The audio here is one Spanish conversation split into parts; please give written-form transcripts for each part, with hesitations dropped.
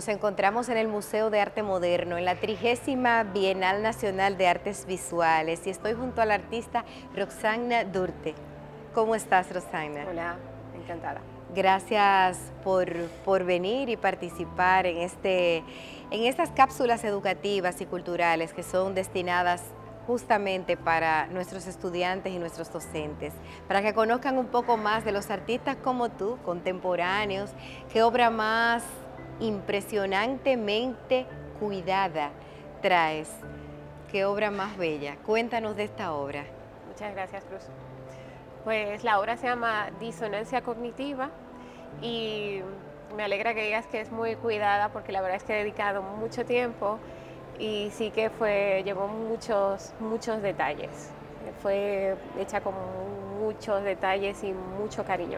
Nos encontramos en el Museo de Arte Moderno, en la 30ª Bienal Nacional de Artes Visuales, y estoy junto a la artista Roxana Durte. ¿Cómo estás, Roxana? Hola, encantada. Gracias por venir y participar en estas cápsulas educativas y culturales que son destinadas justamente para nuestros estudiantes y nuestros docentes, para que conozcan un poco más de los artistas como tú, contemporáneos, qué obra más impresionantemente cuidada traes, qué obra más bella. Cuéntanos de esta obra. Muchas gracias, Cruz. Pues la obra se llama Disonancia Cognitiva y me alegra que digas que es muy cuidada porque la verdad es que he dedicado mucho tiempo y sí que llevó muchos detalles. Fue hecha con muchos detalles y mucho cariño.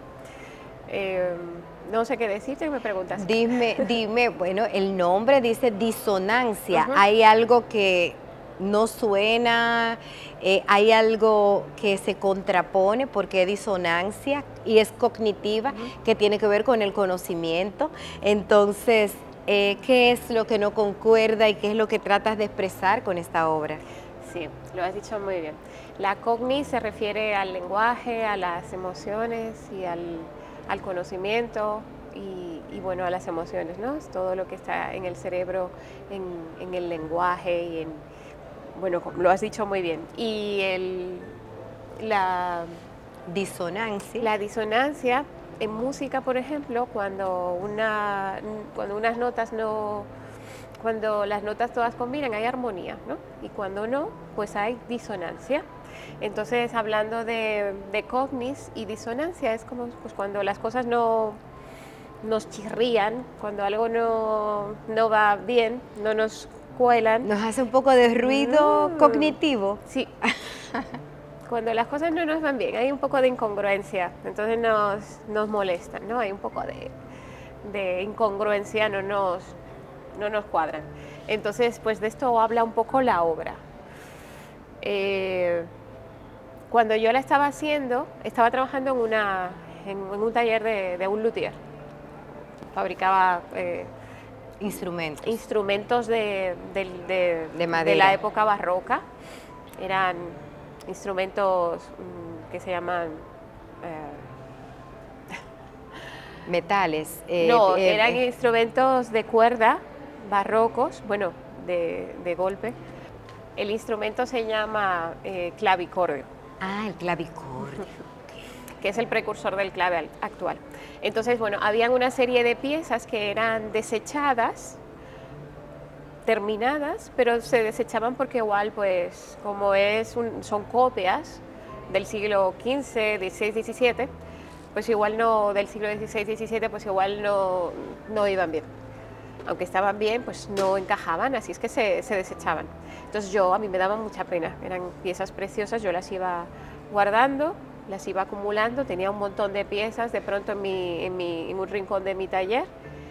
No sé qué decirte, me preguntas. Dime, bueno, el nombre dice disonancia. Uh-huh. ¿Hay algo que no suena? ¿Hay algo que se contrapone porque es disonancia y es cognitiva, que tiene que ver con el conocimiento? Entonces, ¿qué es lo que no concuerda y qué es lo que tratas de expresar con esta obra? Sí, lo has dicho muy bien. La cogni se refiere al lenguaje, a las emociones y al conocimiento y bueno, a las emociones, ¿no? Es todo lo que está en el cerebro, en el lenguaje y bueno, lo has dicho muy bien. Y la disonancia en música, por ejemplo, cuando las notas todas combinan, hay armonía, ¿no? Y cuando no, pues hay disonancia. Entonces, hablando de cognis y disonancia, es como pues, cuando las cosas no nos chirrían, cuando algo no va bien, no nos cuelan. Nos hace un poco de ruido cognitivo. Sí. Cuando las cosas no nos van bien, hay un poco de incongruencia, entonces nos molestan, ¿no? Hay un poco de incongruencia, no nos cuadran. Entonces, pues de esto habla un poco la obra. Cuando yo la estaba haciendo, estaba trabajando en un taller de un luthier. Fabricaba instrumentos de la época barroca. Eran instrumentos que se llaman... metales. Eran instrumentos de cuerda barrocos, bueno, de golpe. El instrumento se llama clavicordio. Ah, el clavicordio. Que es el precursor del clave actual. Entonces, bueno, habían una serie de piezas que eran desechadas, terminadas, pero se desechaban porque igual, pues, como son copias del siglo XV, XVI, XVII, pues igual no, del siglo XVI, XVII, pues igual no iban bien. Aunque estaban bien, pues no encajaban, así es que se desechaban. Entonces a mí me daba mucha pena, eran piezas preciosas, yo las iba guardando, las iba acumulando, tenía un montón de piezas de pronto en un rincón de mi taller.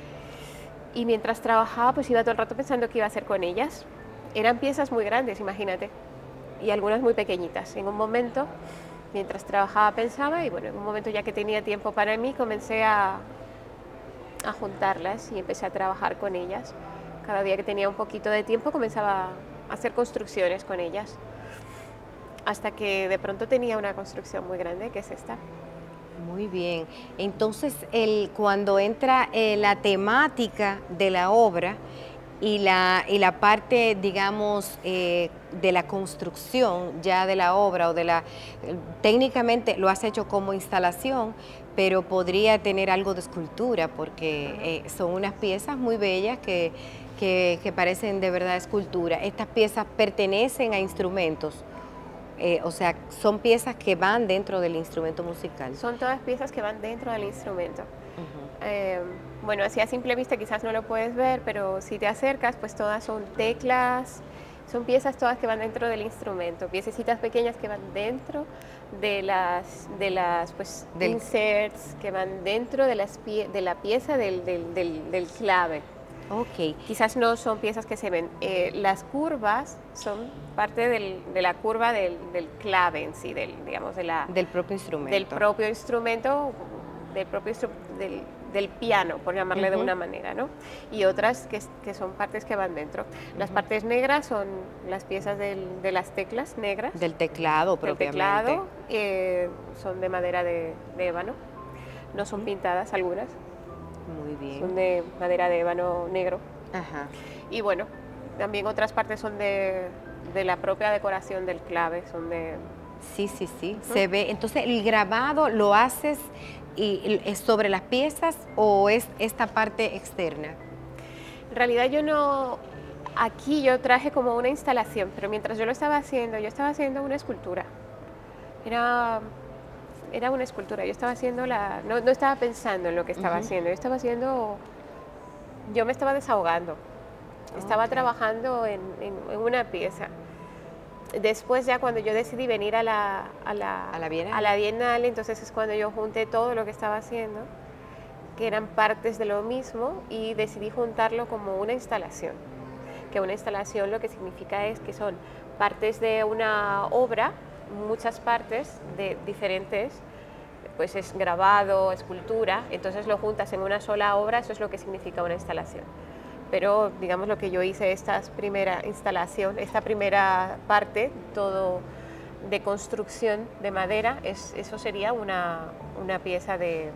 Y mientras trabajaba, pues iba todo el rato pensando qué iba a hacer con ellas. Eran piezas muy grandes, imagínate, y algunas muy pequeñitas. En un momento, mientras trabajaba, pensaba, y bueno, en un momento ya que tenía tiempo para mí, comencé a juntarlas y empecé a trabajar con ellas. Cada día que tenía un poquito de tiempo comenzaba a hacer construcciones con ellas, hasta que de pronto tenía una construcción muy grande, que es esta. Muy bien. Entonces, cuando entra la temática de la obra y la parte, digamos, de la construcción ya de la obra, técnicamente lo has hecho como instalación, pero podría tener algo de escultura, porque son unas piezas muy bellas que parecen de verdad escultura. Estas piezas pertenecen a instrumentos. O sea, son piezas que van dentro del instrumento musical. Son todas piezas que van dentro del instrumento. Bueno, así a simple vista quizás no lo puedes ver, pero si te acercas, pues todas son teclas, son piezas todas que van dentro del instrumento, piececitas pequeñas que van dentro de las inserts, que van dentro de la pieza del clave. Okay. Quizás no son piezas que se ven. Las curvas son parte de la curva del clave en sí, digamos, del propio instrumento. Del propio instrumento, del piano, por llamarle de una manera, ¿no? Y otras que son partes que van dentro. Las partes negras son las piezas de las teclas negras. Del teclado propiamente. Del teclado, son de madera de ébano, no son pintadas algunas. Muy bien. Son de madera de ébano negro. Ajá. Y bueno, también otras partes son de la propia decoración del clave, son de... Sí, sí, sí, se ve. Entonces, ¿el grabado lo haces es sobre las piezas o es esta parte externa? En realidad yo no... Aquí yo traje como una instalación, pero mientras yo lo estaba haciendo, yo estaba haciendo una escultura. Era una escultura, yo estaba haciendo no estaba pensando en lo que estaba haciendo, yo me estaba desahogando, estaba trabajando en una pieza. Después ya cuando yo decidí venir a la Bienal, entonces es cuando yo junté todo lo que estaba haciendo, que eran partes de lo mismo, y decidí juntarlo como una instalación. Que una instalación lo que significa es que son partes de una obra, muchas partes de diferentes, pues es grabado, escultura, entonces lo juntas en una sola obra, eso es lo que significa una instalación. Pero digamos lo que yo hice, esta primera instalación, esta primera parte, todo de construcción de madera, eso sería una pieza de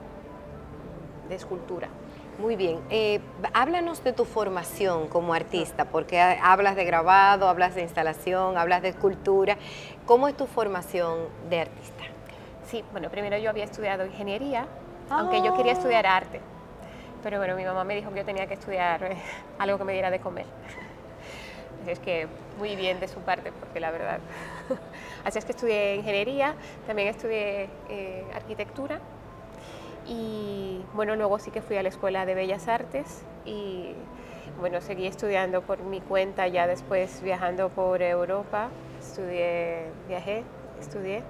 escultura. Muy bien, háblanos de tu formación como artista, porque hablas de grabado, hablas de instalación, hablas de escultura. ¿Cómo es tu formación de artista? Sí, bueno, primero yo había estudiado ingeniería, aunque yo quería estudiar arte. Pero bueno, mi mamá me dijo que yo tenía que estudiar algo que me diera de comer. Así es que muy bien de su parte, porque la verdad. Así es que estudié ingeniería, también estudié arquitectura y bueno, luego sí que fui a la Escuela de Bellas Artes y bueno, seguí estudiando por mi cuenta, ya después viajando por Europa, viajé, estudié.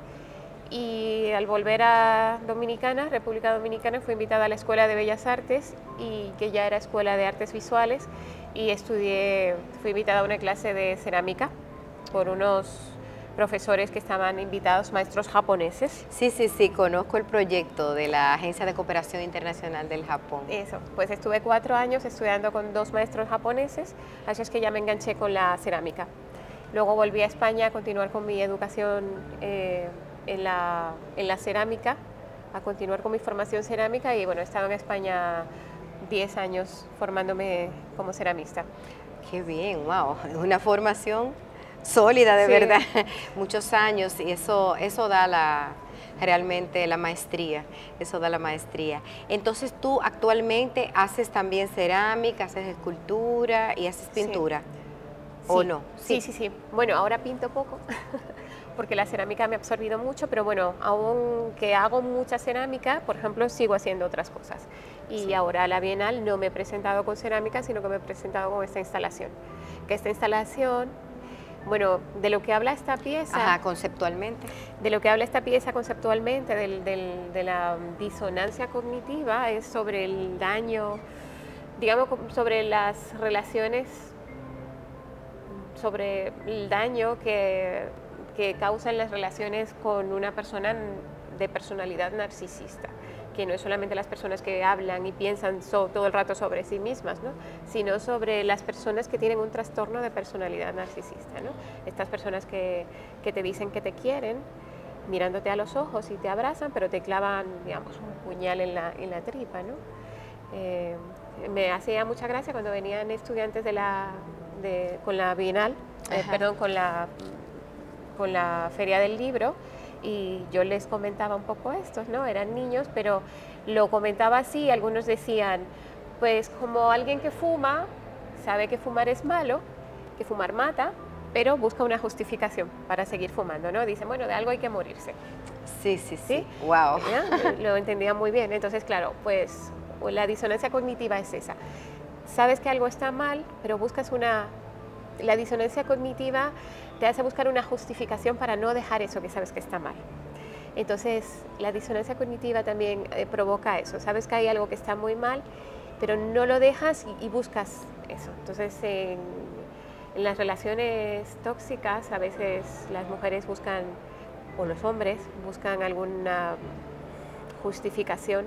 Y al volver a República Dominicana, fui invitada a la Escuela de Bellas Artes, y que ya era Escuela de Artes Visuales, y fui invitada a una clase de cerámica por unos profesores que estaban invitados, maestros japoneses. Sí, sí, sí, conozco el proyecto de la Agencia de Cooperación Internacional del Japón. Eso, pues estuve 4 años estudiando con 2 maestros japoneses, así es que ya me enganché con la cerámica. Luego volví a España a continuar con mi educación en la cerámica, a continuar con mi formación cerámica, y bueno, he estado en España 10 años formándome como ceramista. Qué bien, wow, una formación sólida de verdad, muchos años, y eso da realmente la maestría, eso da la maestría. Entonces tú actualmente haces también cerámica, haces escultura y haces pintura, ¿o no? Sí, sí, sí. Bueno, ahora pinto poco. Porque la cerámica me ha absorbido mucho, pero bueno, aunque hago mucha cerámica, por ejemplo, sigo haciendo otras cosas. Y ahora a la Bienal no me he presentado con cerámica, sino que me he presentado con esta instalación. Que esta instalación, bueno, de lo que habla esta pieza... Ajá, conceptualmente. De lo que habla esta pieza conceptualmente, de la disonancia cognitiva, es sobre el daño, digamos, sobre las relaciones, sobre el daño que causan las relaciones con una persona de personalidad narcisista, que no es solamente las personas que hablan y piensan todo el rato sobre sí mismas, ¿no? Sino sobre las personas que tienen un trastorno de personalidad narcisista, ¿no? Estas personas que te dicen que te quieren, mirándote a los ojos y te abrazan, pero te clavan, digamos, un puñal en la tripa, ¿no? Me hacía mucha gracia cuando venían estudiantes con la Bienal, perdón, con la Feria del Libro, y yo les comentaba un poco esto, ¿no? Eran niños, pero lo comentaba así. Algunos decían, pues como alguien que fuma, sabe que fumar es malo, que fumar mata, pero busca una justificación para seguir fumando, ¿no? Dicen, bueno, de algo hay que morirse. Sí, sí, sí. Wow. Lo entendía muy bien. Entonces, claro, pues la disonancia cognitiva es esa. Sabes que algo está mal, pero buscas la disonancia cognitiva te hace buscar una justificación para no dejar eso que sabes que está mal. Entonces, la disonancia cognitiva también provoca eso. Sabes que hay algo que está muy mal, pero no lo dejas y buscas eso. Entonces, en las relaciones tóxicas, a veces las mujeres buscan, o los hombres, buscan alguna justificación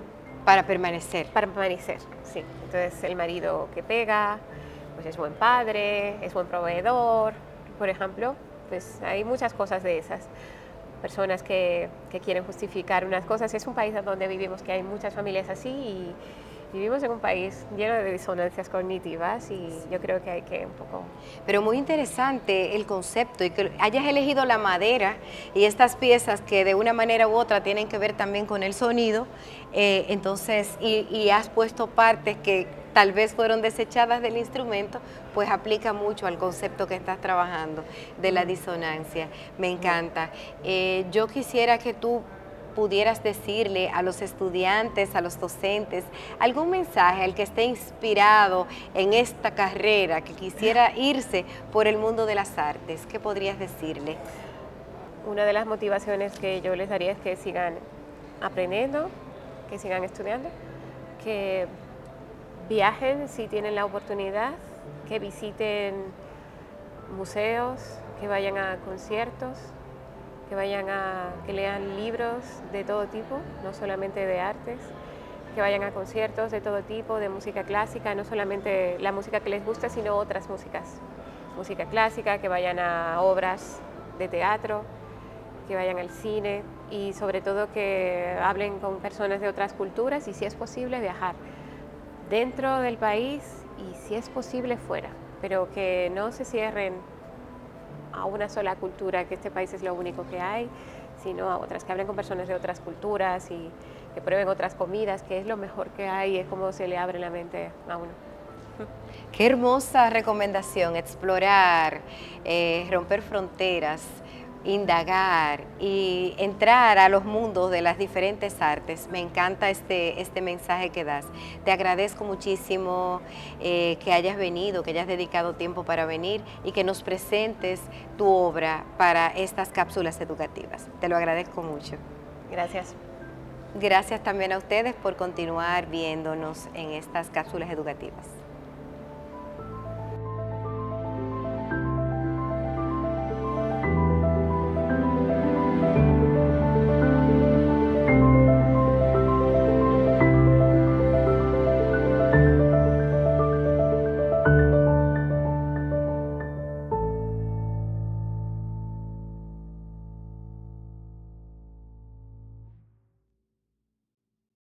Para permanecer. Para permanecer, sí. Entonces el marido que pega, pues es buen padre, es buen proveedor, por ejemplo. Pues hay muchas cosas de esas. Personas que quieren justificar unas cosas. Es un país donde vivimos que hay muchas familias así y vivimos en un país lleno de disonancias cognitivas y yo creo que hay que un poco... Pero muy interesante el concepto y que hayas elegido la madera y estas piezas que de una manera u otra tienen que ver también con el sonido, entonces, y has puesto partes que tal vez fueron desechadas del instrumento, pues aplica mucho al concepto que estás trabajando de la disonancia. Me encanta. Yo quisiera que tú pudieras decirle a los estudiantes, a los docentes, algún mensaje al que esté inspirado en esta carrera, que quisiera irse por el mundo de las artes, ¿qué podrías decirle? Una de las motivaciones que yo les daría es que sigan aprendiendo, que sigan estudiando, que viajen si tienen la oportunidad, que visiten museos, que vayan a conciertos, que lean libros de todo tipo, no solamente de artes, que vayan a conciertos de todo tipo, de música clásica, no solamente la música que les gusta, sino otras músicas. Música clásica, que vayan a obras de teatro, que vayan al cine y sobre todo que hablen con personas de otras culturas y si es posible viajar dentro del país y si es posible fuera, pero que no se cierren a una sola cultura, que este país es lo único que hay, sino a otras, que hablen con personas de otras culturas y que prueben otras comidas, que es lo mejor que hay, es como se le abre la mente a uno. Qué hermosa recomendación, explorar, romper fronteras, indagar y entrar a los mundos de las diferentes artes. Me encanta este mensaje que das. Te agradezco muchísimo que hayas venido, que hayas dedicado tiempo para venir y que nos presentes tu obra para estas cápsulas educativas. Te lo agradezco mucho. Gracias. Gracias también a ustedes por continuar viéndonos en estas cápsulas educativas.